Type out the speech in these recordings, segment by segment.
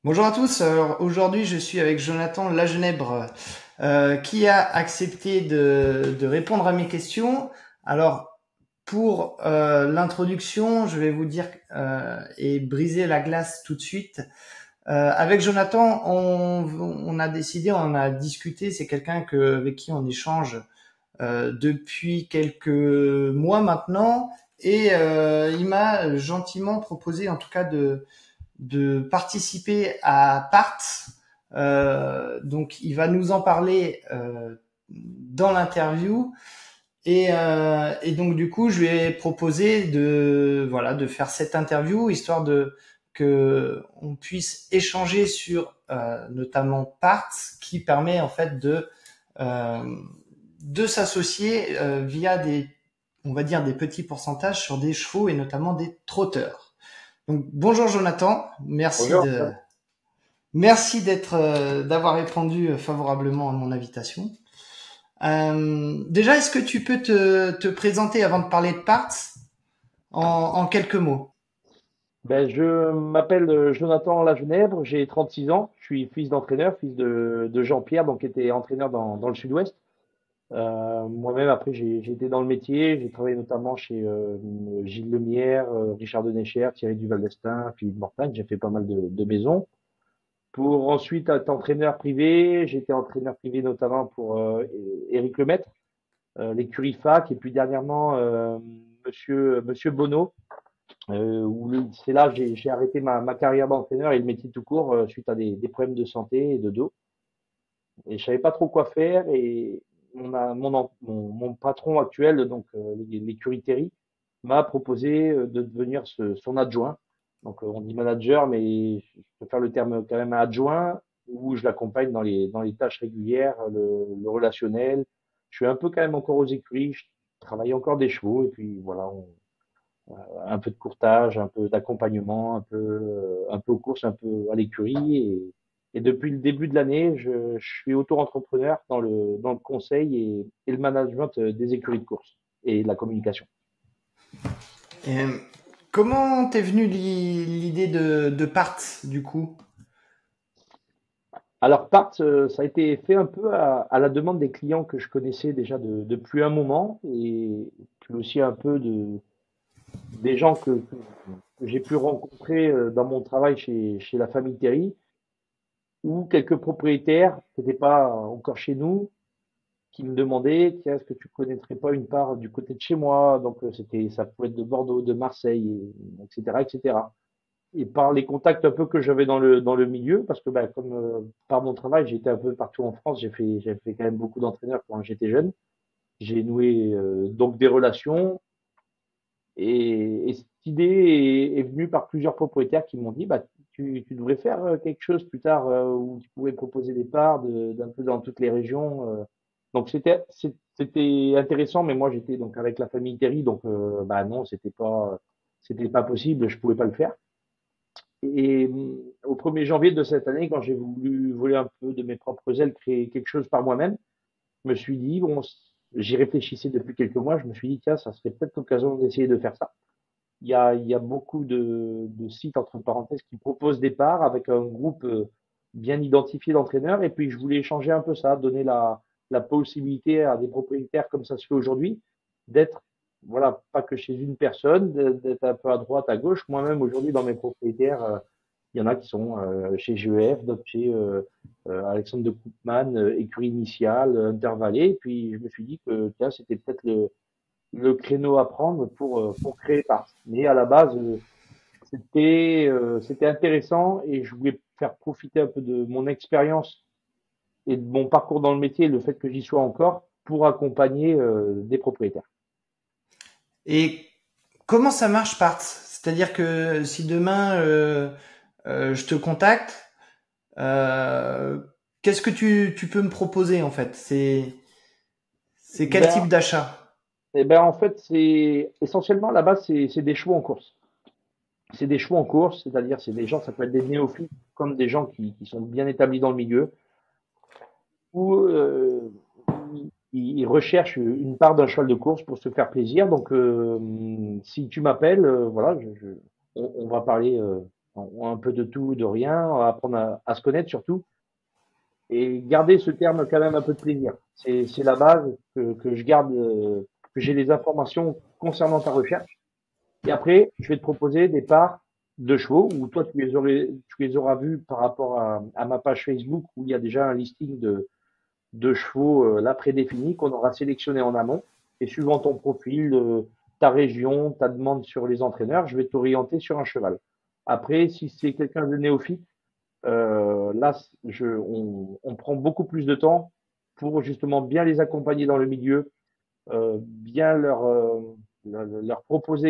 Bonjour à tous. Alors, aujourd'hui, je suis avec Jonathan Lagenèbre qui a accepté de répondre à mes questions. Alors, pour l'introduction, je vais vous dire et briser la glace tout de suite. Avec Jonathan, on a décidé, on a discuté. C'est quelqu'un avec qui on échange depuis quelques mois maintenant, et il m'a gentiment proposé, en tout cas, de participer à Part. Donc, il va nous en parler dans l'interview. Et donc, du coup, je lui ai proposé de faire cette interview, histoire que on puisse échanger sur notamment Part, qui permet en fait de s'associer via on va dire, des petits pourcentages sur des chevaux et notamment des trotteurs. Donc, bonjour Jonathan, Bonjour. merci d'avoir répondu favorablement à mon invitation. Déjà, est-ce que tu peux te présenter avant de parler de Parts en quelques mots? Je m'appelle Jonathan Lagenèbre, j'ai 36 ans, je suis fils d'entraîneur, fils de Jean-Pierre, donc qui était entraîneur dans le Sud-Ouest. Moi-même, après, j'ai été dans le métier, j'ai travaillé notamment chez Gilles Lemierre, Richard Denécher, Thierry Duval-d'Estaing, Philippe Mortagne, j'ai fait pas mal de maisons. Pour ensuite être entraîneur privé, j'ai été entraîneur privé notamment pour Éric Lemaître, l'écurie FAC, et puis dernièrement, Monsieur Bonneau. C'est là que j'ai arrêté ma carrière d'entraîneur et le métier tout court suite à des problèmes de santé et de dos. Et je savais pas trop quoi faire et mon patron actuel, donc l'écurie Terry, m'a proposé de devenir son adjoint. Donc on dit manager, mais je préfère le terme quand même adjoint, où je l'accompagne dans les tâches régulières, le relationnel. Je suis un peu quand même encore aux écuries, je travaille encore des chevaux et puis voilà, un peu de courtage, un peu d'accompagnement, un peu aux courses, un peu à l'écurie. Et depuis le début de l'année, je suis auto-entrepreneur dans le conseil et le management des écuries de course et de la communication. Et, comment t'es venue l'idée de Parts, du coup? Alors, Part, ça a été fait un peu à la demande des clients que je connaissais déjà depuis un moment et puis aussi un peu des gens que j'ai pu rencontrer dans mon travail chez la famille Terry ou quelques propriétaires qui n'étaient pas encore chez nous, qui me demandaient, tiens, est-ce que tu connaîtrais pas une part du côté de chez moi? Donc, ça pouvait être de Bordeaux, de Marseille, etc., etc. Et par les contacts un peu que j'avais dans le milieu, parce que, bah, comme, par mon travail, j'étais un peu partout en France, j'ai fait quand même beaucoup d'entraîneurs quand j'étais jeune. J'ai noué, donc des relations et cette idée est venue par plusieurs propriétaires qui m'ont dit, bah, tu devrais faire quelque chose plus tard où tu pourrais proposer des parts d'un peu dans toutes les régions. Donc c'était intéressant, mais moi j'étais donc avec la famille Terry, donc bah non, c'était pas possible, je pouvais pas le faire. Et au 1er janvier de cette année, quand j'ai voulu voler un peu de mes propres ailes, créer quelque chose par moi-même, je me suis dit, bon, j'y réfléchissais depuis quelques mois, je me suis dit, tiens, ça serait peut-être l'occasion d'essayer de faire ça. Il y a beaucoup de sites, entre parenthèses, qui proposent des parts avec un groupe bien identifié d'entraîneurs. Et puis, je voulais changer un peu ça, donner la possibilité à des propriétaires, comme ça se fait aujourd'hui, d'être, voilà, pas que chez une personne, d'être un peu à droite, à gauche. Moi-même, aujourd'hui, dans mes propriétaires, il y en a qui sont chez GEF, d'autres chez Alexandre de Koopman, écurie initiale, Intervallée. Et puis, je me suis dit que, tiens, c'était peut-être le créneau à prendre pour créer Parts. Mais à la base, c'était intéressant et je voulais faire profiter un peu de mon expérience et de mon parcours dans le métier, le fait que j'y sois encore, pour accompagner des propriétaires. Et comment ça marche, Parts? C'est-à-dire que si demain je te contacte, euh, qu'est-ce que tu peux me proposer en fait? C'est quel Ben, type d'achat? en fait, c'est essentiellement à la base, c'est des chevaux en course. C'est des chevaux en course, c'est-à-dire c'est des gens, ça peut être des néophytes comme des gens qui sont bien établis dans le milieu, où ils recherchent une part d'un cheval de course pour se faire plaisir. Donc, si tu m'appelles, voilà, on va parler. un peu de tout, de rien, apprendre à se connaître surtout, et garder ce terme quand même un peu de plaisir. C'est la base que je garde, que j'ai les informations concernant ta recherche. Et après, je vais te proposer des parts de chevaux où toi, tu les auras vus par rapport à ma page Facebook où il y a déjà un listing de chevaux là prédéfinis qu'on aura sélectionné en amont. Et suivant ton profil, ta région, ta demande sur les entraîneurs, je vais t'orienter sur un cheval. Après, si c'est quelqu'un de néophyte, là, on prend beaucoup plus de temps pour justement bien les accompagner dans le milieu, bien leur proposer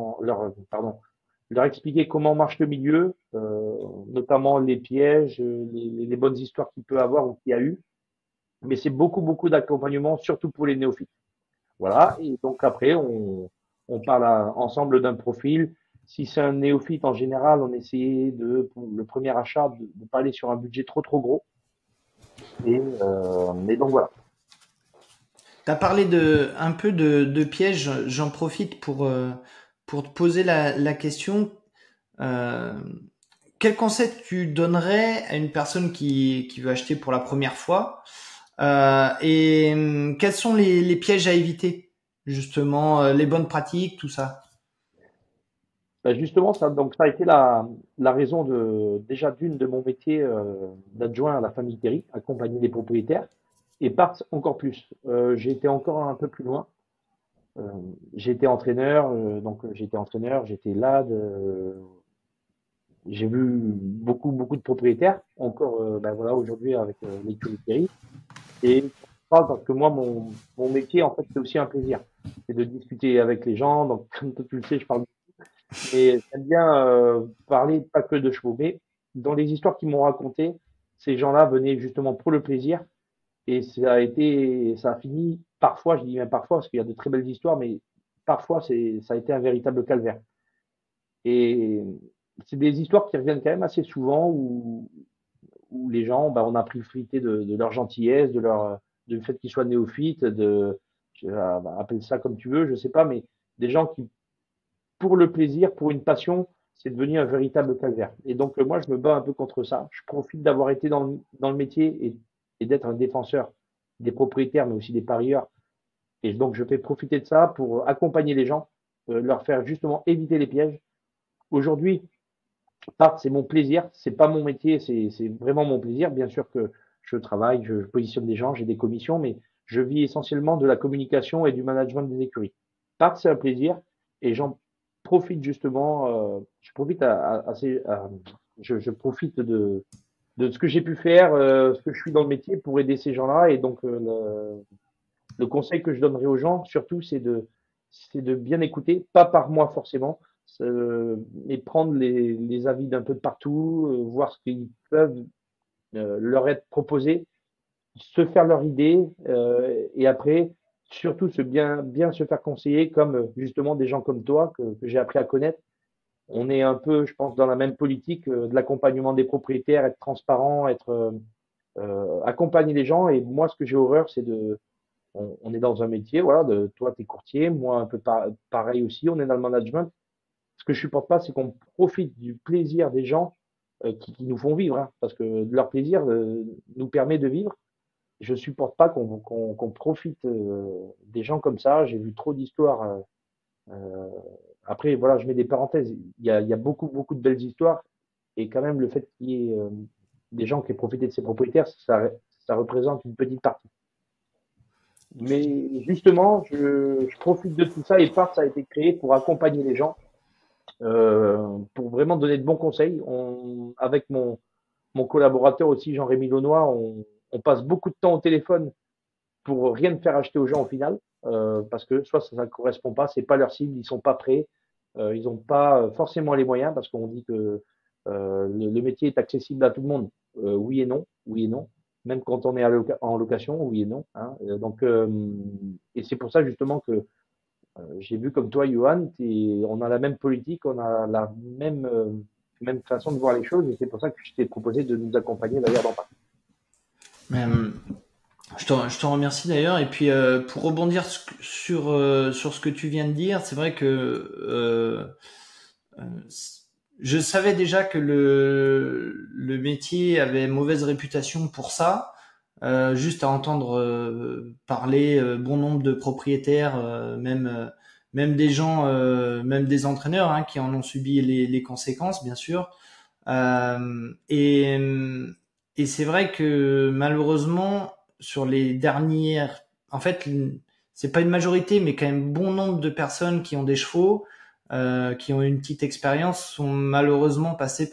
leur expliquer comment marche le milieu, notamment les pièges, les bonnes histoires qu'il peut avoir ou qu'il y a eu. Mais c'est beaucoup d'accompagnement, surtout pour les néophytes. Voilà. Et donc après, on parle ensemble d'un profil. Si c'est un néophyte, en général, on essayait pour le premier achat, de ne pas aller sur un budget trop gros. Mais donc voilà. Tu as parlé un peu de pièges. J'en profite pour te poser la question. Euh, Quel conseil tu donnerais à une personne qui veut acheter pour la première fois quels sont les pièges à éviter, justement, les bonnes pratiques, tout ça. Ben justement, ça a été la raison déjà d'une de mon métier d'adjoint à la famille Terry, accompagner les propriétaires, et part encore plus. J'ai été encore un peu plus loin. Euh, j'étais entraîneur, j'étais LAD, j'ai vu beaucoup de propriétaires, encore ben voilà aujourd'hui avec l'écurie Terry. Et je parle parce que moi, mon métier, en fait, c'est aussi un plaisir. C'est de discuter avec les gens. Donc, comme toi, tu le sais, je parle. Mais j'aime bien parler pas que de chevaux. Mais dans les histoires qu'ils m'ont racontées, ces gens-là venaient justement pour le plaisir. Et ça a fini parfois, je dis même parfois, parce qu'il y a de très belles histoires, mais parfois, ça a été un véritable calvaire. Et c'est des histoires qui reviennent quand même assez souvent où les gens, bah, on a profité de leur gentillesse, du fait qu'ils soient néophytes, bah, appelle ça comme tu veux, je sais pas, mais des gens qui, pour le plaisir, pour une passion, c'est devenu un véritable calvaire. Et donc, moi, je me bats un peu contre ça. Je profite d'avoir été dans le métier et d'être un défenseur des propriétaires, mais aussi des parieurs. Et donc, je fais profiter de ça pour accompagner les gens, leur faire justement éviter les pièges. Aujourd'hui, c'est mon plaisir, c'est pas mon métier, c'est vraiment mon plaisir. Bien sûr que je travaille, je positionne des gens, j'ai des commissions, mais je vis essentiellement de la communication et du management des écuries. C'est un plaisir et j'en profite justement, je profite je profite de ce que j'ai pu faire, ce que je suis dans le métier pour aider ces gens-là. Et donc, le conseil que je donnerais aux gens, surtout, c'est de bien écouter, pas par moi forcément, mais prendre les avis d'un peu de partout, voir ce qu'ils peuvent leur être proposé, se faire leur idée, et après, surtout bien se faire conseiller, comme justement des gens comme toi que j'ai appris à connaître. On est un peu, je pense, dans la même politique de l'accompagnement des propriétaires, être transparent, accompagner les gens. Et moi, ce que j'ai horreur, c'est on est dans un métier, voilà, toi, tu es courtier, moi, un peu pareil aussi, on est dans le management. Ce que je supporte pas, c'est qu'on profite du plaisir des gens qui nous font vivre, hein, parce que leur plaisir nous permet de vivre. Je supporte pas qu'on profite des gens comme ça. J'ai vu trop d'histoires. Euh, après, voilà, je mets des parenthèses. Il y a beaucoup de belles histoires, et quand même, le fait qu'il y ait des gens qui aient profité de ces propriétaires, ça représente une petite partie. Mais justement, je profite de tout ça et ça a été créé pour accompagner les gens, pour vraiment donner de bons conseils. Avec mon collaborateur aussi, Jean-Rémy Launois, on passe beaucoup de temps au téléphone pour rien faire acheter aux gens au final, parce que soit ça ne correspond pas, c'est pas leur cible, ils sont pas prêts, ils n'ont pas forcément les moyens, parce qu'on dit que le métier est accessible à tout le monde. Oui et non, oui et non. Même quand on est en location, oui et non. Hein. Et c'est pour ça justement que j'ai vu comme toi, Johan, on a la même politique, on a la même façon de voir les choses, et c'est pour ça que je t'ai proposé de nous accompagner d'ailleurs dans Paris. Euh, je te remercie d'ailleurs. Et puis pour rebondir sur ce que tu viens de dire, c'est vrai que je savais déjà que le métier avait mauvaise réputation pour ça. Juste à entendre parler bon nombre de propriétaires, même des gens, même des entraîneurs hein, qui en ont subi les conséquences, bien sûr. Euh, et et c'est vrai que malheureusement sur les dernières, en fait, c'est pas une majorité, mais quand même bon nombre de personnes qui ont des chevaux, qui ont une petite expérience, sont malheureusement passées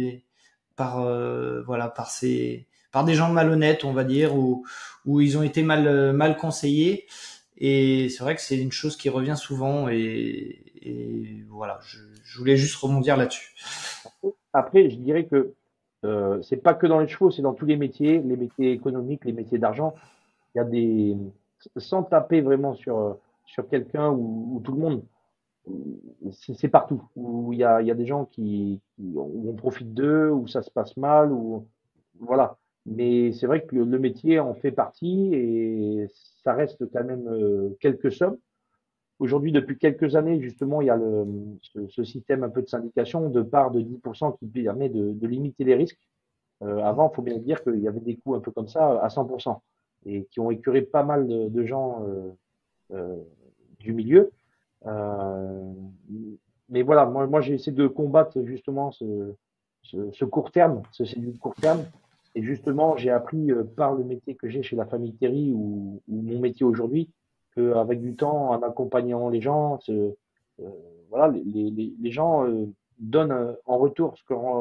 voilà, par des gens malhonnêtes, on va dire, ou ils ont été mal conseillés. Et c'est vrai que c'est une chose qui revient souvent. Et voilà, je voulais juste rebondir là-dessus. Après, je dirais que c'est pas que dans les chevaux, c'est dans tous les métiers économiques, les métiers d'argent. Il y a des, sans taper vraiment sur quelqu'un ou tout le monde, c'est partout. Où il y a des gens où on profite d'eux, où ça se passe mal, ou voilà. Mais c'est vrai que le métier en fait partie et ça reste quand même quelques sommes. Aujourd'hui, depuis quelques années, justement, il y a ce système un peu de syndication de part de 10% qui permet de limiter les risques. Avant, il faut bien dire qu'il y avait des coûts un peu comme ça à 100% et qui ont écuré pas mal de gens euh, du milieu. Euh, mais voilà, moi j'ai essayé de combattre justement ce court terme, c'est du court terme. Et justement, j'ai appris par le métier que j'ai chez la famille Terry ou mon métier aujourd'hui, qu'avec du temps, en accompagnant les gens, euh, voilà, les gens donnent en retour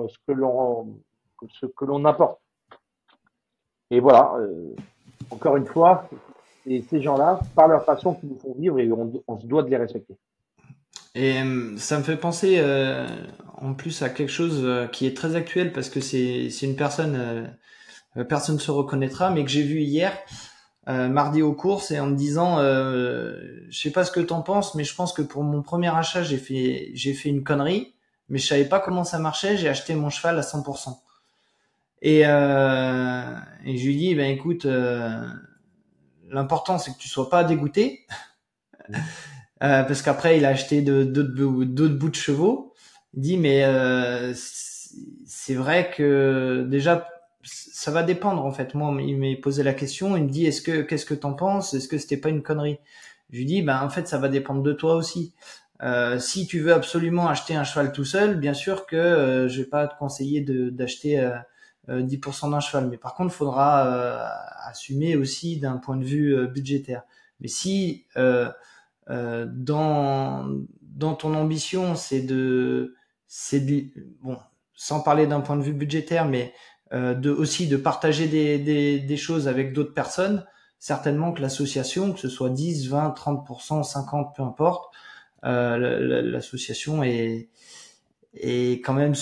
ce que l'on apporte. Et voilà, encore une fois, c'est ces gens-là, par leur passion, qui nous font vivre et on se doit de les respecter. Et ça me fait penser en plus à quelque chose qui est très actuel parce que c'est une personne, personne se reconnaîtra, mais que j'ai vu hier, mardi aux courses, et en me disant, je sais pas ce que t'en penses, mais je pense que pour mon premier achat, j'ai fait une connerie, mais je savais pas comment ça marchait, j'ai acheté mon cheval à 100%. Et je lui dis, ben écoute, l'important c'est que tu sois pas dégoûté, parce qu'après il a acheté d'autres bouts de chevaux. Il dit, mais c'est vrai que déjà ça va dépendre en fait. Moi, il m'a posé la question, il me dit, qu'est-ce que t'en penses? Est-ce que c'était pas une connerie? Je lui dis, ben en fait ça va dépendre de toi aussi. Si tu veux absolument acheter un cheval tout seul, bien sûr que je vais pas te conseiller d'acheter 10% d'un cheval, mais par contre, il faudra assumer aussi d'un point de vue budgétaire. Mais si dans ton ambition, bon, sans parler d'un point de vue budgétaire, mais aussi de partager des choses avec d'autres personnes, certainement que l'association, que ce soit 10, 20, 30%, 50, peu importe, l'association est quand même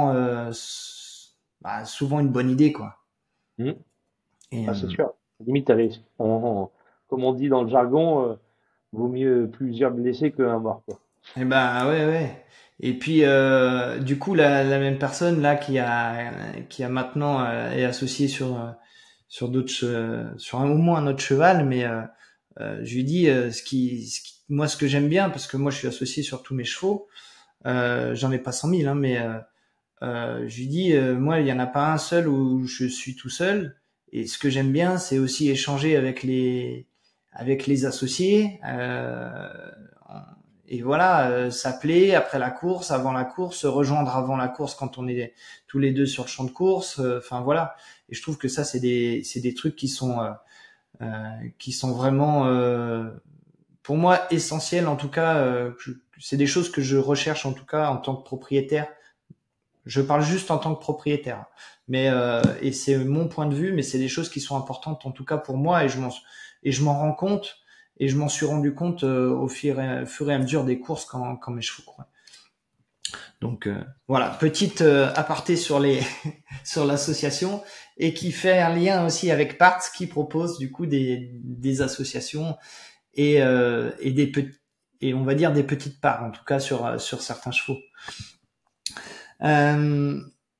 souvent une bonne idée, quoi. Mmh. Et, Ah, c'est sûr. Limite, comme on dit dans le jargon, vaut mieux plusieurs blessés qu'un mort, quoi. et ben ouais, ouais. Et puis du coup la même personne là qui a maintenant est associée sur sur au moins un autre cheval, mais je lui dis moi ce que j'aime bien, parce que moi je suis associé sur tous mes chevaux, j'en ai pas 100 000 hein, mais je lui dis, moi, il y en a pas un seul où je suis tout seul. Et ce que j'aime bien, c'est aussi échanger avec les associés. Et voilà, s'appeler après la course, avant la course, se rejoindre avant la course quand on est tous les deux sur le champ de course. Enfin voilà. Et je trouve que ça, c'est des trucs qui sont vraiment, pour moi, essentiels. En tout cas, c'est des choses que je recherche en tout cas en tant que propriétaire. Je parle juste en tant que propriétaire, mais et c'est mon point de vue, mais c'est des choses qui sont importantes en tout cas pour moi, et je m'en rends compte, et je m'en suis rendu compte au fur et à mesure des courses quand mes chevaux couraient. Donc voilà, petite aparté sur les sur l'association, et qui fait un lien aussi avec Parts, qui propose du coup des associations et et on va dire des petites parts en tout cas sur certains chevaux. Euh,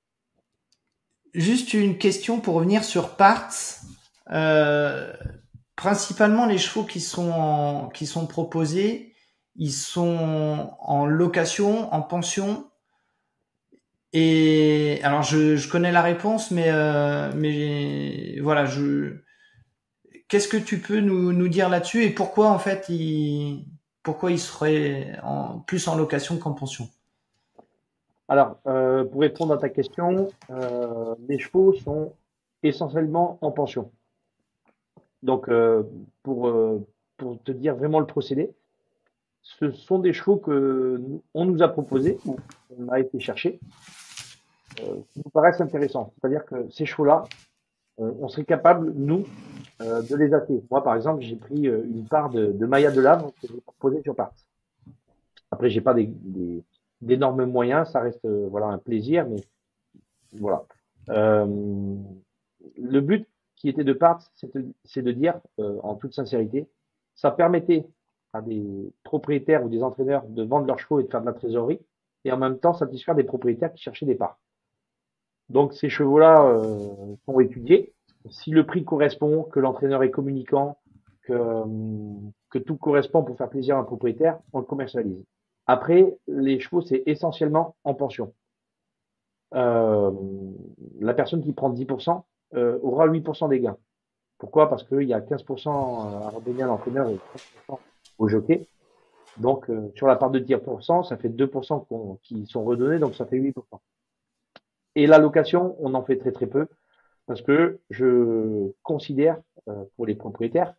Juste une question pour revenir sur Parts. Euh, Principalement, les chevaux qui sont proposés, ils sont en location, en pension. Et alors je connais la réponse, mais voilà, qu'est-ce que tu peux nous dire là-dessus et pourquoi en fait pourquoi il serait plus en location qu'en pension? Alors, pour répondre à ta question, les chevaux sont essentiellement en pension. Donc, pour, euh, pour te dire vraiment le procédé, ce sont des chevaux que on nous a proposés ou on a été chercher, qui nous paraissent intéressants. C'est-à-dire que ces chevaux-là, on serait capable, nous, de les acheter. Moi, par exemple, j'ai pris une part de Maya de Lavre que j'ai proposé sur part. Après, j'ai pas d'énormes moyens, ça reste voilà un plaisir, mais voilà. Euh, le but qui était de part, c'est de dire, en toute sincérité, ça permettait à des propriétaires ou des entraîneurs de vendre leurs chevaux et de faire de la trésorerie, et en même temps satisfaire des propriétaires qui cherchaient des parts. Donc ces chevaux-là sont étudiés. Si le prix correspond, que l'entraîneur est communicant, que tout correspond pour faire plaisir à un propriétaire, on le commercialise. Après, les chevaux, c'est essentiellement en pension. Euh, la personne qui prend 10% aura 8% des gains. Pourquoi? Parce qu'il y a 15% à redonner à l'entraîneur et 30% au jockey. Donc, sur la part de 10%, ça fait 2% qui sont redonnés, donc ça fait 8%. Et la location, on en fait très très peu, parce que je considère, pour les propriétaires,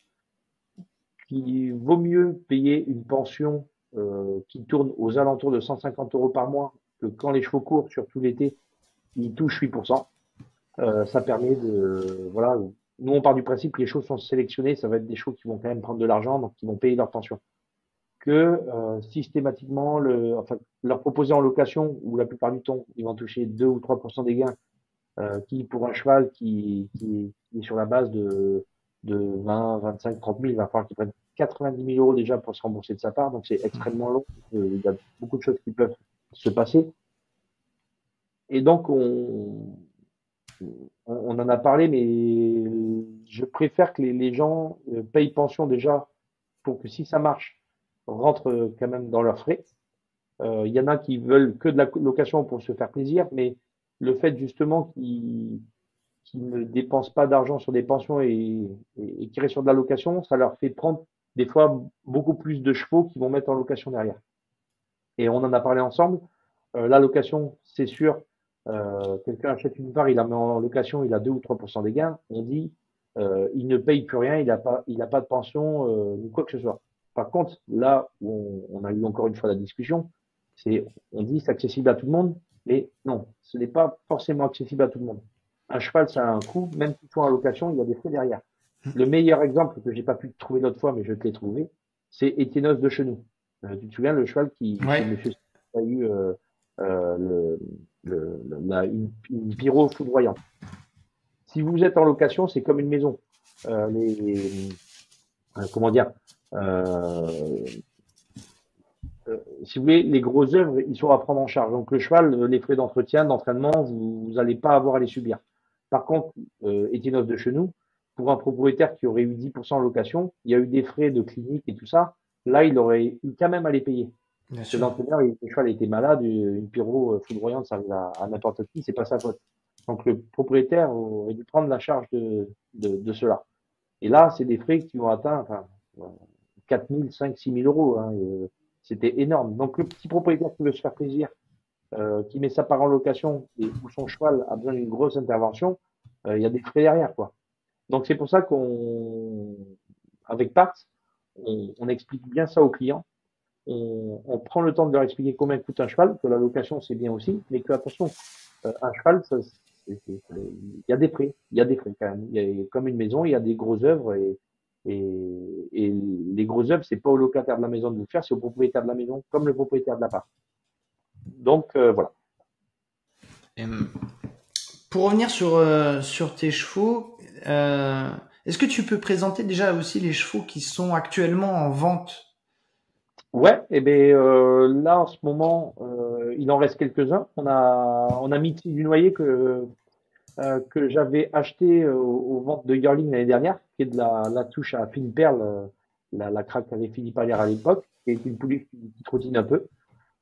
qu'il vaut mieux payer une pension qui tourne aux alentours de 150 euros par mois, que quand les chevaux courent, surtout l'été, ils touchent 8%. Ça permet de, voilà, nous on part du principe que les chevaux sont sélectionnés, ça va être des chevaux qui vont quand même prendre de l'argent, donc qui vont payer leur pension. Que systématiquement, enfin, leur proposer en location, où la plupart du temps, ils vont toucher 2 ou 3% des gains, qui pour un cheval qui est sur la base de 20, 25, 30 000, il va falloir qu'il prenne 90 000 euros déjà pour se rembourser de sa part, donc c'est extrêmement long. Il y a beaucoup de choses qui peuvent se passer. Et donc, on en a parlé, mais je préfère que les gens payent pension déjà pour que si ça marche, rentrent quand même dans leurs frais. Il y en a qui veulent que de la location pour se faire plaisir, mais le fait justement qu'ils ne dépensent pas d'argent sur des pensions et qui restent sur de la location, ça leur fait prendre des fois beaucoup plus de chevaux qu'ils vont mettre en location derrière. Et on en a parlé ensemble. La location, c'est sûr, quelqu'un achète une part, il la met en location, il a 2 ou 3% des gains. On dit, il ne paye plus rien, il a pas de pension ou quoi que ce soit. Par contre, là où on a eu encore une fois la discussion, c'est, on dit c'est accessible à tout le monde, mais non, ce n'est pas forcément accessible à tout le monde. Un cheval, ça a un coût, même si tu es en location, il y a des frais derrière. Le meilleur exemple que j'ai pas pu trouver l'autre fois, mais je te l'ai trouvé, c'est Étienne de Chenou. Tu te souviens le cheval qui, chez Ouais. Monsieur a eu une pyro foudroyante. Si vous êtes en location, c'est comme une maison. Les, comment dire euh, si vous voulez, les grosses œuvres, ils sont à prendre en charge. Donc le cheval, les frais d'entretien, d'entraînement, vous n'allez pas avoir à les subir. Par contre, Étienne de Chenou, pour un propriétaire qui aurait eu 10% en location, il y a eu des frais de clinique et tout ça. Là, il aurait eu quand même à les payer. Bien Parce que sûr. l'entraîneur, le cheval était malade, une pyro foudroyante, ça arrive à n'importe qui, c'est pas sa faute. Donc le propriétaire aurait dû prendre la charge de cela. Et là, c'est des frais qui ont atteint enfin, 4 000, 5 6 000 euros. Hein, c'était énorme. Donc le petit propriétaire qui veut se faire plaisir, qui met sa part en location et où son cheval a besoin d'une grosse intervention, il y a des frais derrière, quoi. Donc c'est pour ça avec Parts, on explique bien ça aux clients. On prend le temps de leur expliquer combien coûte un cheval, que la location c'est bien aussi, mais que attention, un cheval, il y a des frais, il y a des frais quand même. Il y a, comme une maison, il y a des grosses œuvres et les grosses œuvres, c'est pas au locataire de la maison de le faire, c'est au propriétaire de la maison, comme le propriétaire de l'appart. Donc voilà. Et, pour revenir sur tes chevaux, est-ce que tu peux présenter déjà aussi les chevaux qui sont actuellement en vente? Ouais, et bien là en ce moment, il en reste quelques-uns. On a mis du noyer que j'avais acheté aux ventes de Yearling l'année dernière, qui est de la touche à fine perle, la craque qu'avait Philippe Allaire à l'époque, qui est une pouliche qui trottine un peu.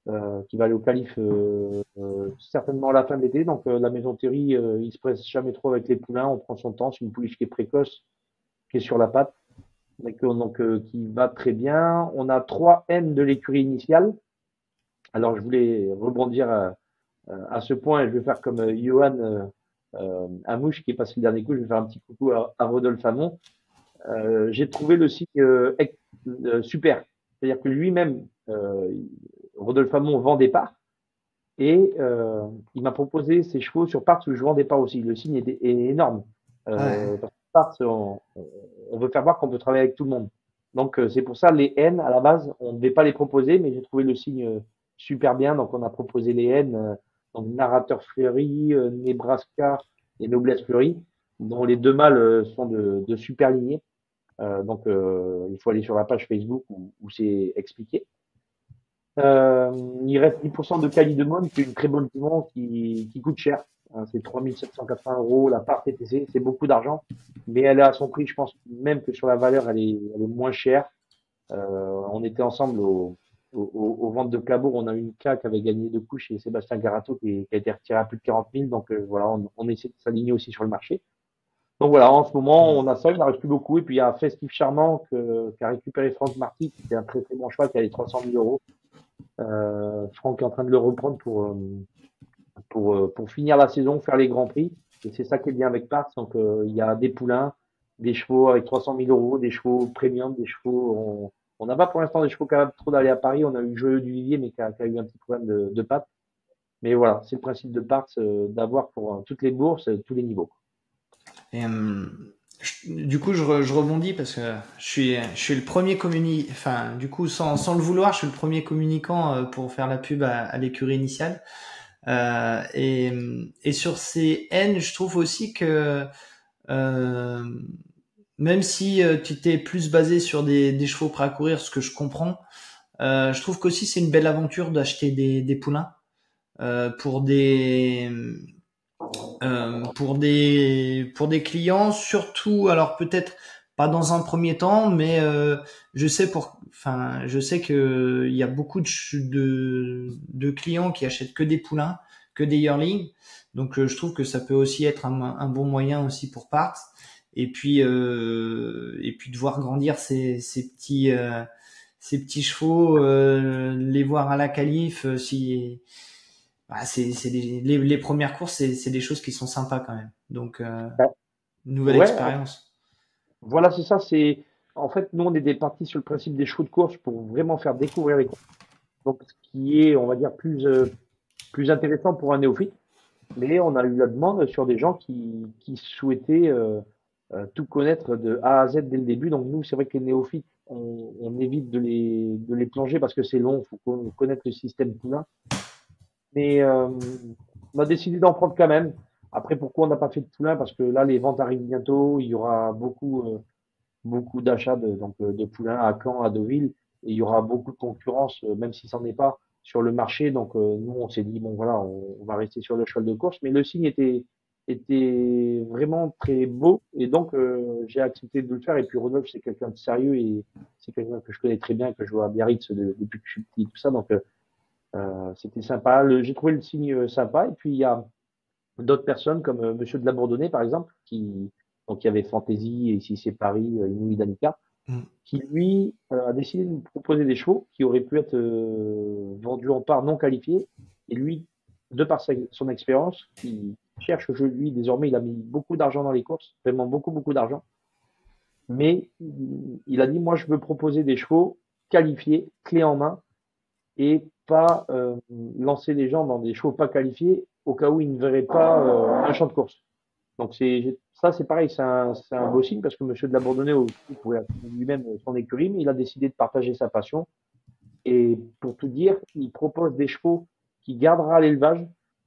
qui va aller au calife certainement à la fin de l'été. Donc la maison Thierry, il se presse jamais trop avec les poulains, on prend son temps, c'est une pouliche qui est précoce, qui est sur la patte, qui va très bien. On a 3 N de l'écurie initiale. Alors je voulais rebondir à ce point, et je vais faire comme Johan Amouche qui est passé le dernier coup, je vais faire un petit coucou à Rodolphe Hamon. J'ai trouvé le signe super. C'est-à-dire que lui-même, Rodolphe Hamon vend des parts et il m'a proposé ses chevaux sur parts où je vends des parts aussi. Le signe est énorme. Ouais. Parce que parts, on veut faire voir qu'on peut travailler avec tout le monde. Donc c'est pour ça les N à la base, on ne devait pas les proposer, mais j'ai trouvé le signe super bien. Donc on a proposé les N, donc Narrateur Fleury, Nebraska et Noblesse Fleury, dont les deux mâles sont de super lignées. Il faut aller sur la page Facebook où c'est expliqué. Euh, il reste 10% de Cali de Monde, qui est une très bonne piment qui coûte cher. Hein, c'est 3 780 € la part TTC, c'est beaucoup d'argent, mais elle est à son prix, je pense même que sur la valeur, elle est moins chère. On était ensemble aux ventes de Cabourg, on a eu une K qui avait gagné 2 couches chez Sébastien Garato qui a été retiré à plus de 40 000, donc voilà, on essaie de s'aligner aussi sur le marché. Donc voilà, en ce moment, on a ça, il n'en reste plus beaucoup. Et puis il y a un Festif Charmant qu'a récupéré Franck Marty, qui était un très très bon cheval, qui avait 300 000 €. Franck est en train de le reprendre pour finir la saison, faire les grands prix. Et c'est ça qui est bien avec Parts. Donc il y a des poulains, des chevaux avec 300 000 €, des chevaux premium, des chevaux. On n'a pas pour l'instant des chevaux capables trop d'aller à Paris. On a eu Joyeux du Vivier, mais qui a eu un petit problème de patte. Mais voilà, c'est le principe de Parts, d'avoir pour toutes les bourses, tous les niveaux. Et, du coup, je rebondis parce que je suis le premier enfin, du coup, sans le vouloir, je suis le premier communicant pour faire la pub à l'écurie initiale. Et sur ces N, je trouve aussi que euh, même si tu t'es plus basé sur des chevaux prêts à courir, ce que je comprends, je trouve qu'aussi c'est une belle aventure d'acheter des poulains pour pour des clients, surtout, alors peut-être pas dans un premier temps, mais je sais que il y a beaucoup de clients qui achètent que des poulains, que des yearlings, donc je trouve que ça peut aussi être un bon moyen aussi pour Parts, et puis de voir grandir ces petits chevaux, les voir à la qualif, si c'est les premières courses, c'est des choses qui sont sympas quand même. Donc, une nouvelle Ouais, expérience. voilà, c'est ça. En fait, nous, on est des partis sur le principe des chevaux de course pour vraiment faire découvrir les courses. Donc, ce qui est, on va dire, plus intéressant pour un néophyte. Mais on a eu la demande sur des gens qui souhaitaient tout connaître de A à Z dès le début. Donc, nous, c'est vrai que les néophytes, on évite de les plonger parce que c'est long. Il faut connaître le système poulain. Mais on a décidé d'en prendre quand même. Après, pourquoi on n'a pas fait de poulain? Parce que là, les ventes arrivent bientôt. Il y aura beaucoup d'achats de poulains à Caen, à Deauville, et il y aura beaucoup de concurrence, même si c'en est pas sur le marché. Donc nous, on s'est dit bon voilà, on va rester sur le cheval de course, mais le signe était vraiment très beau, et donc j'ai accepté de le faire. Et puis Rodolphe, c'est quelqu'un de sérieux et c'est quelqu'un que je connais très bien, que je vois à Biarritz depuis que je suis petit, tout ça. Donc c'était sympa. J'ai trouvé le signe sympa. Et puis il y a d'autres personnes comme Monsieur de la Bourdonnais, par exemple, donc il y avait Fantasy, et ici c'est Paris, Inouï Danica, Mm. qui lui a décidé de nous proposer des chevaux qui auraient pu être vendus en part non qualifiés. Et lui, de par son expérience, il cherche au jeu, lui, désormais, il a mis beaucoup d'argent dans les courses, vraiment beaucoup, beaucoup d'argent. Mais il a dit, moi, je veux proposer des chevaux qualifiés, clés en main, et pas lancer les gens dans des chevaux pas qualifiés au cas où ils ne verraient pas un champ de course. Donc ça c'est pareil, c'est un beau signe parce que Monsieur de la Bourdonnais aussi pouvait appeler lui-même son écurie, mais il a décidé de partager sa passion. Et pour tout dire, il propose des chevaux qui gardera l'élevage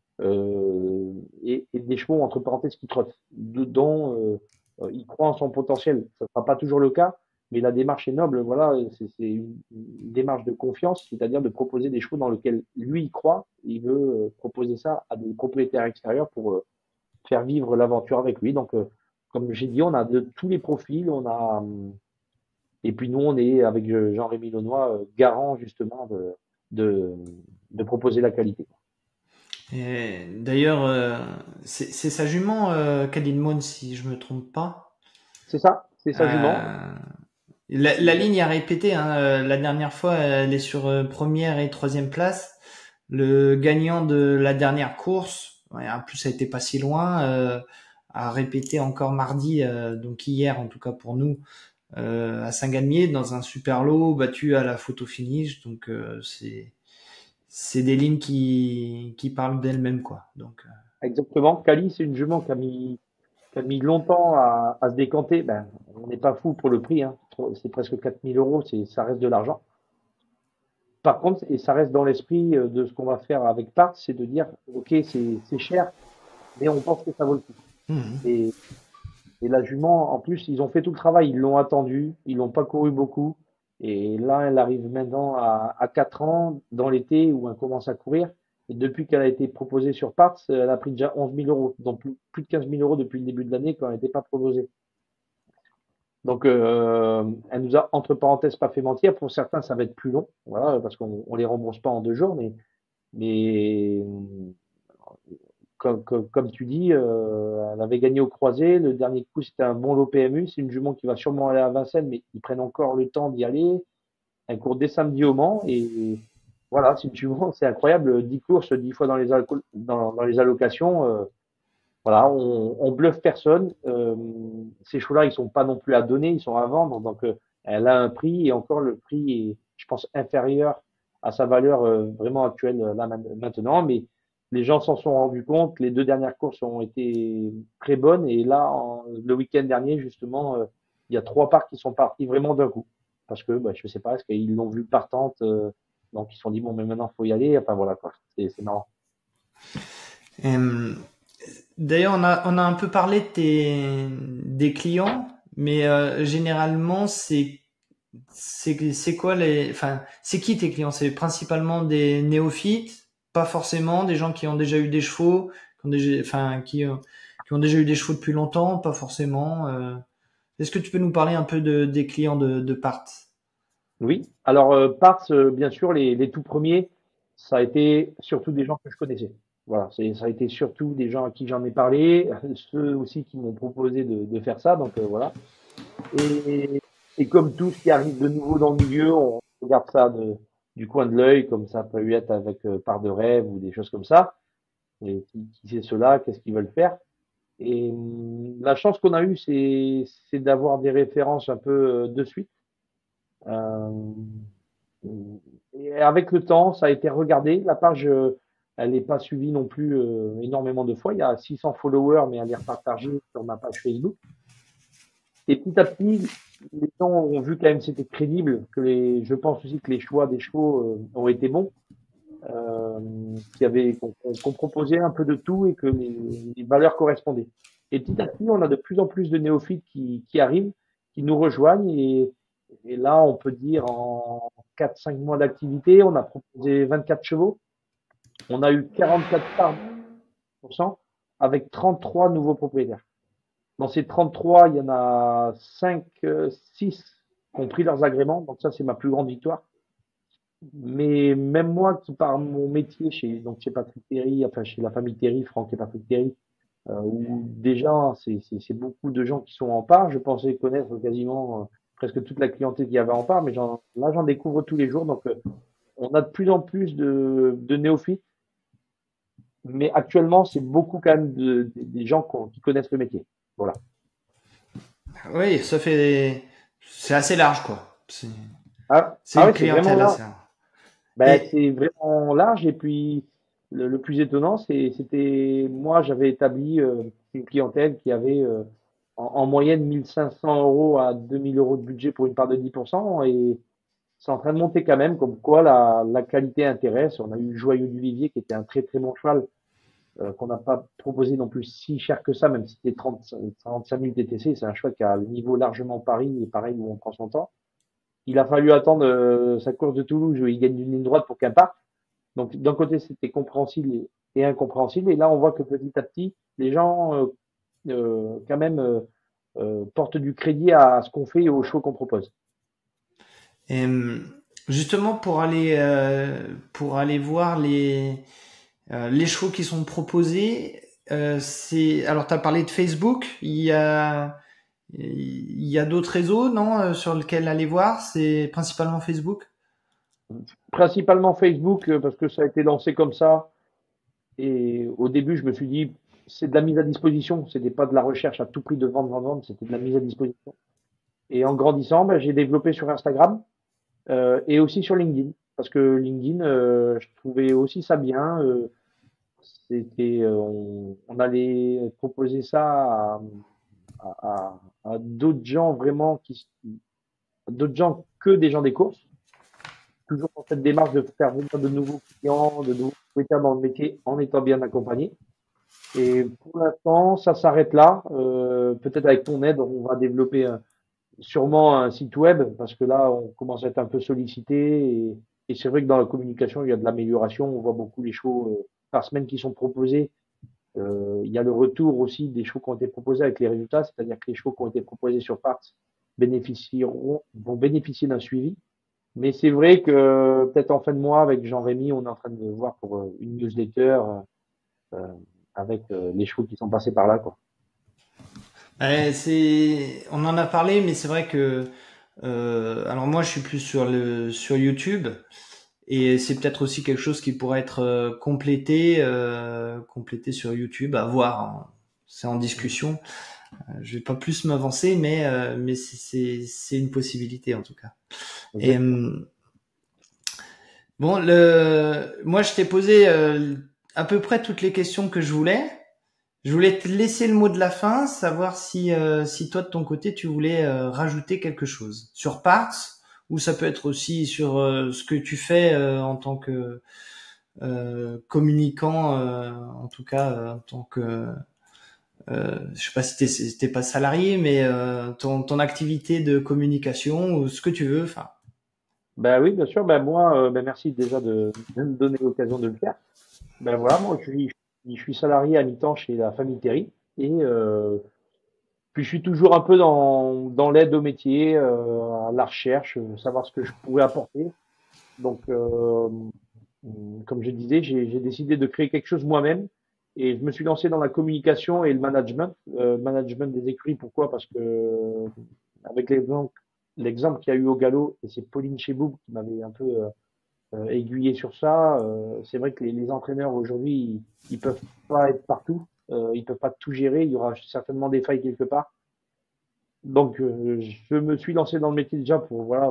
et des chevaux entre parenthèses qui trottent, dont il croit en son potentiel. Ça ne sera pas toujours le cas, mais la démarche est noble. Voilà, c'est une démarche de confiance, c'est-à-dire de proposer des chevaux dans lesquels lui il croit. Il veut proposer ça à des propriétaires extérieurs pour faire vivre l'aventure avec lui. Donc, comme j'ai dit, on a de tous les profils. Et puis nous, on est avec Jean-Rémy Launois, garant justement de, de proposer la qualité. Et d'ailleurs, c'est sa jument, Cadine Moon, si je me trompe pas. C'est sa jument. Euh, la ligne a répété, hein, la dernière fois, elle est sur première et troisième place. Le gagnant de la dernière course, ouais, en plus ça a été pas si loin, a répété encore mardi, donc hier en tout cas pour nous, à Saint-Galmier dans un super lot battu à la photo finish. Donc c'est des lignes qui parlent d'elles-mêmes quoi. Donc Exactement. Cali, c'est une jument qui a mis longtemps à se décanter. Ben, on n'est pas fou pour le prix, hein. C'est presque 4 000 euros, ça reste de l'argent. Par contre, et ça reste dans l'esprit de ce qu'on va faire avec Part, c'est de dire, OK, c'est cher, mais on pense que ça vaut le coup. mhm. Et, et la jument, en plus, ils ont fait tout le travail, ils l'ont attendue, ils l'ont pas couru beaucoup. Et là, elle arrive maintenant à 4 ans, dans l'été, où elle commence à courir. Et depuis qu'elle a été proposée sur Parts, elle a pris déjà 11 000 euros, donc plus de 15 000 euros depuis le début de l'année quand elle n'était pas proposée. Donc, elle nous a, entre parenthèses, pas fait mentir. Pour certains, ça va être plus long, voilà, parce qu'on les rembourse pas en 2 jours, mais comme tu dis, elle avait gagné au croisé. Le dernier coup, c'était un bon lot PMU. C'est une jument qui va sûrement aller à Vincennes, mais ils prennent encore le temps d'y aller. Elle court dès samedi au Mans. Et voilà, c'est une jument, c'est incroyable. 10 courses, 10 fois dans les allocations. Voilà, on bluffe personne. Ces chevaux-là, ils sont pas non plus à donner, ils sont à vendre. Donc, elle a un prix et encore le prix est, je pense, inférieur à sa valeur vraiment actuelle là maintenant. Mais les gens s'en sont rendus compte. Les 2 dernières courses ont été très bonnes et là, le week-end dernier, justement, il y a 3 parts qui sont partis vraiment d'un coup parce que, bah, je sais pas, est-ce qu'ils l'ont vu partante, donc ils se sont dit bon, mais maintenant faut y aller. Enfin voilà quoi, c'est marrant. Euh, D'ailleurs, on a un peu parlé de des clients, mais généralement, c'est quoi enfin, c'est qui tes clients? C'est principalement des néophytes, pas forcément des gens qui ont déjà eu des chevaux, qui ont déjà, enfin, qui ont déjà eu des chevaux depuis longtemps, pas forcément. Est-ce que tu peux nous parler un peu des clients de Part? Oui. Alors, Parts, bien sûr, les tout premiers, ça a été surtout des gens que je connaissais. Voilà, ça a été surtout des gens à qui j'en ai parlé, ceux aussi qui m'ont proposé de faire ça. Donc, voilà. Et, et comme tout ce qui arrive de nouveau dans le milieu, on regarde ça du coin de l'œil, comme ça peut être avec Part de rêve ou des choses comme ça. Et qui c'est cela, qu'est-ce qu'ils veulent faire? Et la chance qu'on a eue, c'est d'avoir des références un peu de suite. Euh, et avec le temps, ça a été regardé. La page, elle n'est pas suivie non plus énormément de fois. Il y a 600 followers, mais elle est repartagée sur ma page Facebook. Et petit à petit, les gens ont vu quand même que c'était crédible, je pense aussi que les choix des chevaux ont été bons, qu'on proposait un peu de tout et que les valeurs correspondaient. Et petit à petit, on a de plus en plus de néophytes qui arrivent, qui nous rejoignent et là, on peut dire en 4-5 mois d'activité, on a proposé 24 chevaux. On a eu 44 parts avec 33 nouveaux propriétaires. Dans ces 33, il y en a 5, 6 qui ont pris leurs agréments. Donc ça, c'est ma plus grande victoire. Mais même moi, qui par mon métier chez Patrick Terry, enfin chez la famille Terry, Franck et Patrick Terry, où déjà c'est beaucoup de gens qui sont en part. Je pensais connaître quasiment presque toute la clientèle qu'il y avait en part, mais là j'en découvre tous les jours. Donc on a de plus en plus de néophytes, mais actuellement c'est beaucoup quand même des gens qui connaissent le métier. Voilà. Oui, c'est assez large quoi. C'est Ah une ouais, c'est vraiment clientèle là. assez large. Ben, Et c'est vraiment large. Et puis, le plus étonnant, c'était, moi, j'avais établi une clientèle qui avait en moyenne 1 500 € à 2 000 € de budget pour une part de 10%. Et c'est en train de monter quand même, comme quoi la qualité intéresse. On a eu Joyeux du Vivier, qui était un très très bon cheval, qu'on n'a pas proposé non plus si cher que ça, même si c'était 35 000 TTC. C'est un cheval qui a le niveau largement Paris, et pareil, où on prend son temps. Il a fallu attendre sa course de Toulouse où il gagne une ligne droite pour qu'elle parte. Donc d'un côté c'était compréhensible et incompréhensible. Et là on voit que petit à petit les gens quand même portent du crédit à ce qu'on fait et aux shows qu'on propose. Et, Justement pour aller voir les chevaux qui sont proposés, alors t'as parlé de Facebook, il y a d'autres réseaux, non, sur lesquels aller voir, c'est principalement Facebook. Principalement Facebook, parce que ça a été lancé comme ça. Et au début, je me suis dit, c'est de la mise à disposition. C'était pas de la recherche à tout prix de vendre, vendre, vendre. C'était de la mise à disposition. Et en grandissant, ben, j'ai développé sur Instagram et aussi sur LinkedIn. Parce que LinkedIn, je trouvais aussi ça bien. On allait proposer ça à d'autres gens vraiment d'autres gens que des gens des courses. Toujours dans cette démarche de faire venir de nouveaux clients, de nouveaux propriétaires dans le métier en étant bien accompagné. Et pour l'instant, ça s'arrête là. Peut-être avec ton aide, on va développer sûrement un site web parce que là, on commence à être un peu sollicité et c'est vrai que dans la communication, il y a de l'amélioration. On voit beaucoup les shows par semaine qui sont proposés. Il y a le retour aussi des shows qui ont été proposés avec les résultats, c'est-à-dire que les shows qui ont été proposés sur Parts vont bénéficier d'un suivi. Mais c'est vrai que peut-être en fin de mois, avec Jean-Rémy, on est en train de voir pour une newsletter euh, avec les chevaux qui sont passés par là, quoi. On en a parlé, mais c'est vrai que alors moi je suis plus sur YouTube et c'est peut-être aussi quelque chose qui pourrait être complété sur YouTube, à voir, hein. C'est en discussion. Je vais pas plus m'avancer, mais c'est une possibilité en tout cas. Et Exactement. bon, moi je t'ai posé à peu près toutes les questions que je voulais. Je voulais te laisser le mot de la fin, savoir si toi de ton côté tu voulais rajouter quelque chose sur Parts, ou ça peut être aussi sur ce que tu fais en tant que communicant, en tout cas en tant que je sais pas si t'es pas salarié, mais ton activité de communication ou ce que tu veux. Enfin, Ben oui, bien sûr. Ben moi, ben merci déjà de me donner l'occasion de le faire. Ben voilà, moi je suis salarié à mi-temps chez la famille Terry et puis je suis toujours un peu dans l'aide au métier, à la recherche, savoir ce que je pourrais apporter. Donc comme je disais, j'ai décidé de créer quelque chose moi-même et je me suis lancé dans la communication et le management des écuries. Pourquoi? Parce que avec l'exemple qu'il y a eu au galop, et c'est Pauline Cheboub qui m'avait un peu aiguillé sur ça. C'est vrai que les entraîneurs aujourd'hui, ils peuvent pas être partout, ils peuvent pas tout gérer. Il y aura certainement des failles quelque part. Donc, je me suis lancé dans le métier déjà pour voilà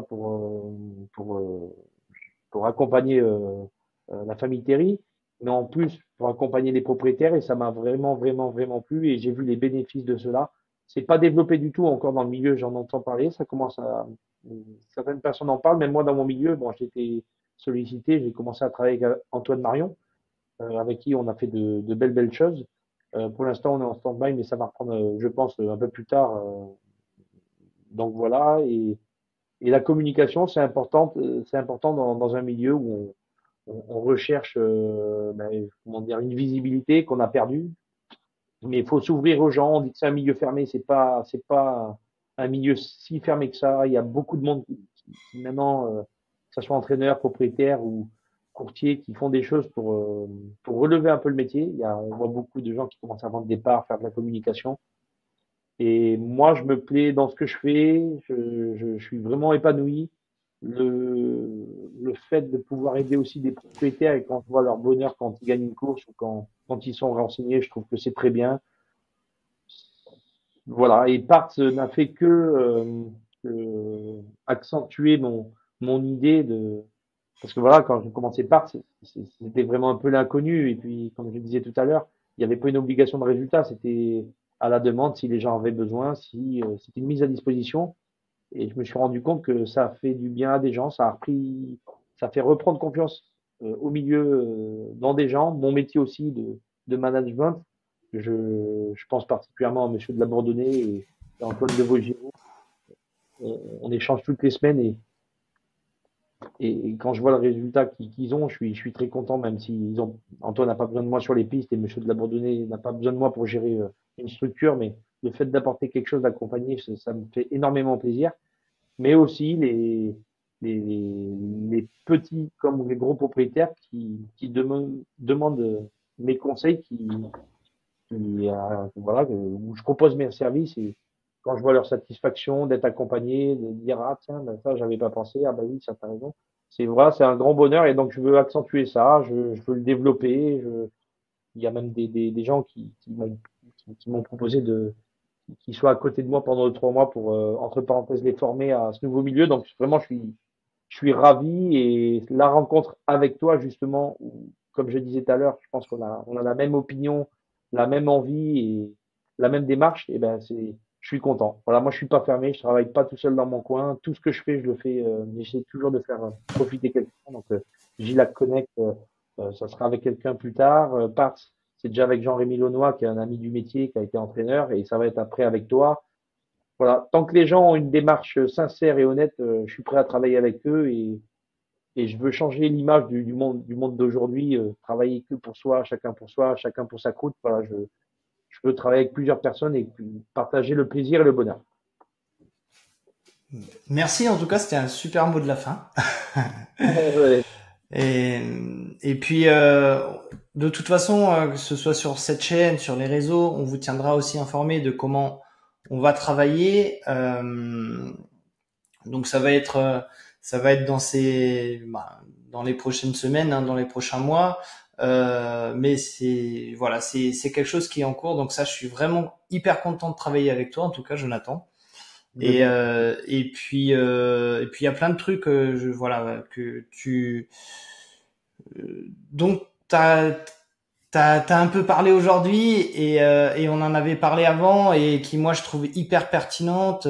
pour accompagner la famille Terry, mais en plus pour accompagner les propriétaires et ça m'a vraiment vraiment vraiment plu et j'ai vu les bénéfices de cela. C'est pas développé du tout encore dans le milieu, j'en entends parler, ça commence à certaines personnes en parlent, même moi dans mon milieu, bon j'ai été sollicité, j'ai commencé à travailler avec Antoine Marion, avec qui on a fait de belles choses. Pour l'instant on est en stand-by, mais ça va reprendre, je pense, un peu plus tard. Donc voilà, et la communication c'est important dans un milieu où on recherche ben, comment dire, une visibilité qu'on a perdue, mais il faut s'ouvrir aux gens. On dit que c'est un milieu fermé, c'est pas un milieu si fermé que ça. Il y a beaucoup de monde qui maintenant, que ce soit entraîneur, propriétaire ou courtier, qui font des choses pour relever un peu le métier. On voit beaucoup de gens qui commencent à vendre des parts, faire de la communication. Et moi, je me plais dans ce que je fais. Je suis vraiment épanoui. Le fait de pouvoir aider aussi des propriétaires et quand je vois leur bonheur quand ils gagnent une course ou quand ils sont renseignés, je trouve que c'est très bien. Voilà. Et Parts n'a fait que accentuer mon idée parce que voilà, quand j'ai commencé Parts, c'était vraiment un peu l'inconnu. Et puis, comme je le disais tout à l'heure, il n'y avait pas une obligation de résultat. C'était à la demande si les gens avaient besoin, si c'était une mise à disposition. Et je me suis rendu compte que ça a fait du bien à des gens, ça fait reprendre confiance au milieu dans des gens, mon métier aussi de management. Je pense particulièrement à Monsieur de la Bourdonnais et Antoine de Vaugirard. On échange toutes les semaines et quand je vois le résultat qu'ils ont, je suis très content, même si Antoine n'a pas besoin de moi sur les pistes et Monsieur de la Bourdonnais n'a pas besoin de moi pour gérer une structure, mais le fait d'apporter quelque chose d'accompagné, ça me fait énormément plaisir mais aussi les les petits comme les gros propriétaires qui demandent mes conseils, voilà, où je propose mes services et quand je vois leur satisfaction d'être accompagné, de dire ah tiens ben ça j'avais pas pensé, ah bah oui ça t'as raison, c'est vrai, c'est un grand bonheur et donc je veux accentuer ça, je veux le développer, il y a même des gens qui m'ont proposé qu'ils soient à côté de moi pendant 2, 3 mois pour entre parenthèses les former à ce nouveau milieu, donc vraiment je suis ravi et la rencontre avec toi justement, où, comme je disais tout à l'heure, je pense on a la même opinion, la même envie et la même démarche. Et ben je suis content. Voilà, moi je suis pas fermé, je travaille pas tout seul dans mon coin. Tout ce que je fais, je le fais, j'essaie toujours de faire profiter quelqu'un. Donc Gilac Connect, ça sera avec quelqu'un plus tard. Parts, c'est déjà avec Jean-Rémy Launois, qui est un ami du métier, qui a été entraîneur, et ça va être après avec toi. Voilà, tant que les gens ont une démarche sincère et honnête, je suis prêt à travailler avec eux et je veux changer l'image du monde d'aujourd'hui, travailler que pour soi, chacun pour sa croûte. Voilà, je veux travailler avec plusieurs personnes et puis partager le plaisir et le bonheur. Merci, en tout cas, c'était un super mot de la fin. Ouais, Et, et puis, de toute façon, que ce soit sur cette chaîne, sur les réseaux, on vous tiendra aussi informé de comment on va travailler. Donc ça va être dans les prochaines semaines, hein, dans les prochains mois. Mais c'est quelque chose qui est en cours. Donc ça, je suis vraiment hyper content de travailler avec toi, en tout cas, Jonathan. de même. Et puis il y a plein de trucs, que tu donc t'as un peu parlé aujourd'hui et on en avait parlé avant et qui moi je trouve hyper pertinente,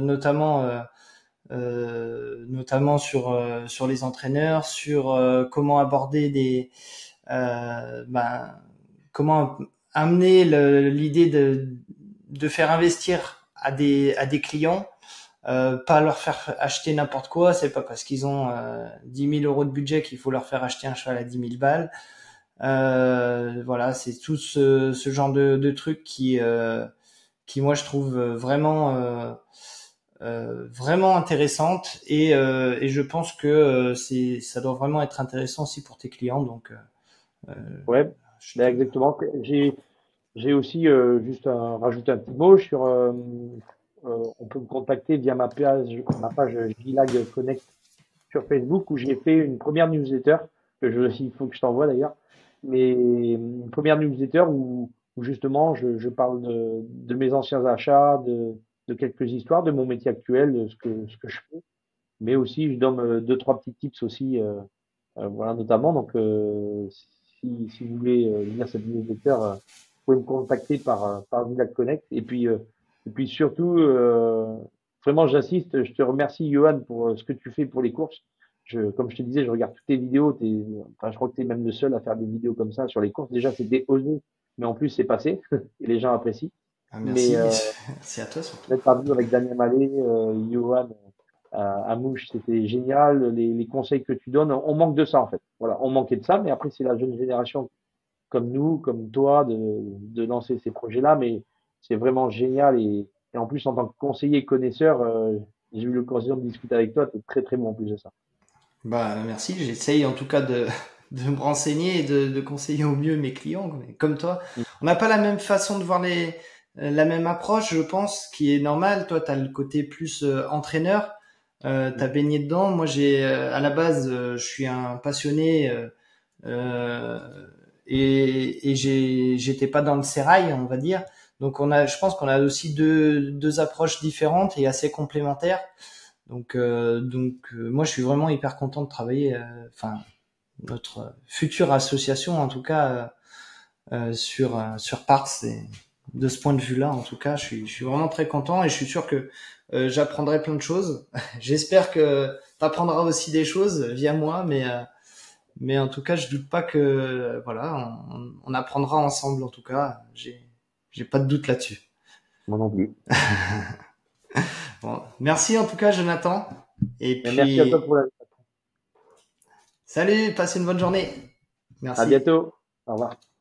notamment sur les entraîneurs, sur comment aborder comment amener l'idée de faire investir à des clients, pas leur faire acheter n'importe quoi. C'est pas parce qu'ils ont 10 000 euros de budget qu'il faut leur faire acheter un cheval à 10 000 balles. Voilà, c'est tout ce genre de trucs qui moi je trouve vraiment intéressante et je pense que ça doit vraiment être intéressant aussi pour tes clients. Donc Ouais, je ben te exactement. J'ai aussi juste rajouter un petit mot sur. On peut me contacter via ma page Gilag Connect sur Facebook où j'ai fait une première newsletter il faut que je t'envoie d'ailleurs, mais une première newsletter où justement je parle de mes anciens achats, de quelques histoires de mon métier actuel, de ce que je fais, mais aussi je donne 2, 3 petits tips aussi, voilà notamment. Donc si vous voulez lire cette newsletter, vous pouvez me contacter par Villa Connect et puis surtout vraiment j'insiste, je te remercie Johan pour ce que tu fais pour les courses. Comme je te disais, je regarde toutes tes vidéos. Enfin, je crois que tu es même le seul à faire des vidéos comme ça sur les courses. Déjà, c'était osé, mais en plus, c'est passé et les gens apprécient. Mais merci. C'est à toi surtout. l'interview avec Daniel Mallet, Johan, Amouche, c'était génial. Les conseils que tu donnes, on manque de ça en fait. Voilà, on manquait de ça, mais après, c'est la jeune génération comme nous, comme toi, de lancer ces projets-là. Mais c'est vraiment génial et en plus, en tant que conseiller connaisseur, j'ai eu l'occasion de discuter avec toi. Tu es très très bon en plus de ça. Bah merci. J'essaye en tout cas de me renseigner et de conseiller au mieux mes clients, mais comme toi. On n'a pas la même façon de voir la même approche, je pense, qui est normale. Toi, t'as le côté plus entraîneur. T'as baigné dedans. Moi, à la base, je suis un passionné euh, j'étais pas dans le sérail, on va dire. Donc je pense qu'on a aussi deux approches différentes et assez complémentaires. Moi, je suis vraiment hyper content de travailler. Enfin, notre future association, en tout cas, sur Parts. Et de ce point de vue-là, en tout cas, je suis vraiment très content et je suis sûr que j'apprendrai plein de choses. J'espère que tu apprendras aussi des choses via moi, mais en tout cas, je doute pas que voilà, on apprendra ensemble. En tout cas, j'ai pas de doute là-dessus. Moi non plus. Bon, merci en tout cas, Jonathan. Et Et merci à toi puis, pour la. salut, passez une bonne journée. À Merci. bientôt. Au revoir.